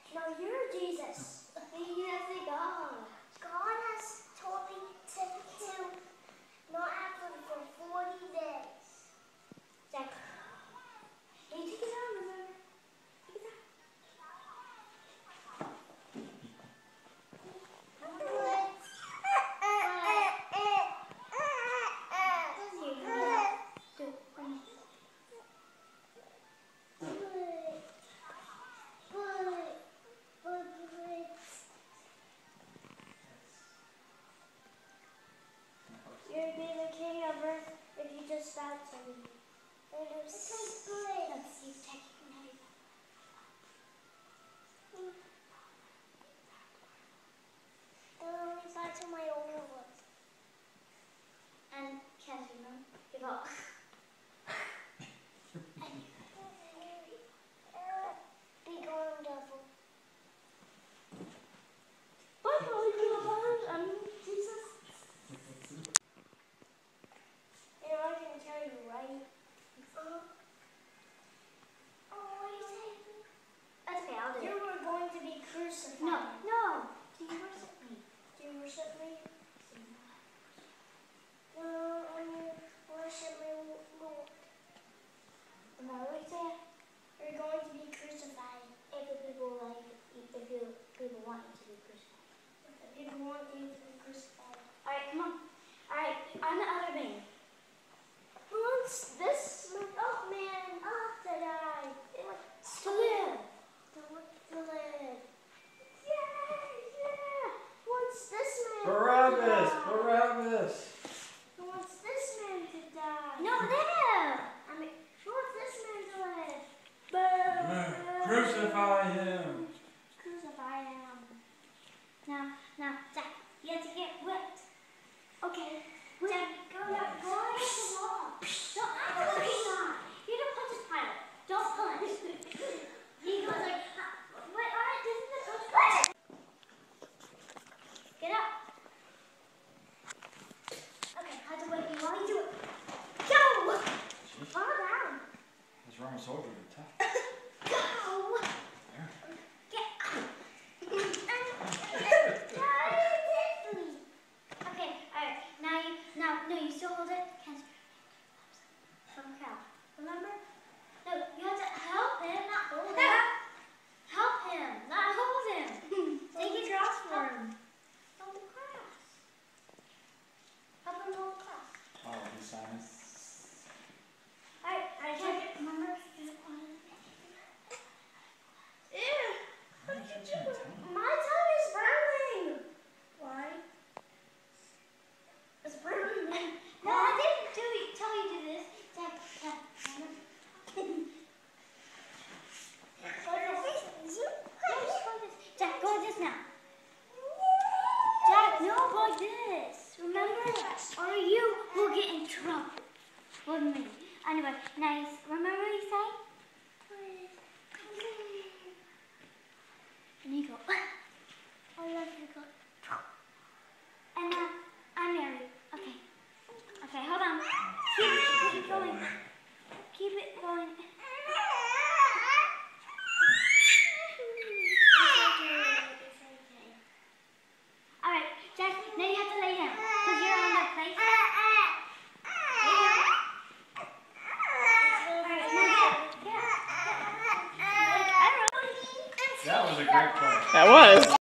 No, you're Jesus. He is the God. God has told me to not act for 40 days. Jack, can you take it out, remember? Take it out. You'd be the king of earth if you just bowed to me. Let's see if Jackie can have you. Only back to my older ones. And can't even give up. Be gone, devil. Bye, I'm Jesus. You know, I can tell you, right? What do you say? That's okay, I'll do it. You were going to be crucified. No. Do you worship me? Do you worship me? No, when you worship me, Lord. No, what do you say? You're going to be crucified. If the people want you to be crucified. If people want you to be crucified. Alright, come on. Alright, on the other vein. Who wants this man to die? To live. To live. Yeah. Who wants this man Barabbas! to die? Barabbas! Who wants this man to die? No, them! Who wants this man to live? Crucify him! Crucify him. Now, Jack, you have to get whipped. Okay. Jack, go against the wall. Don't you don't punch his pilot. Don't punch. He goes like, wait, alright, this is the coach. Get up. Okay, I have to whip you while you do it. Go! Fall down. Those Roman soldiers are tough. Go! Get up. Okay, alright. Now, you still hold it. Some cow. Remember? No, you have to help him, not hold him. Help him, not hold him. Take his cross for him. Hold the cross. Help him hold the cross. Oh, he's Simon. Alright, I can't get, remember? Ew! What did you do? My tongue is burning! Why? It's burning. No, I didn't tell you to do this. Jack, go like this now. Jack, no, go like this. Remember? Or you will get in trouble with me. Anyway, nice. Remember what you say? And you go, I love you, go. And now, I'm married. Okay. Okay, hold on. Keep it going. Keep it going. Alright, Jack, now you have to lay down. Because you're on that place. That was a great play. That was.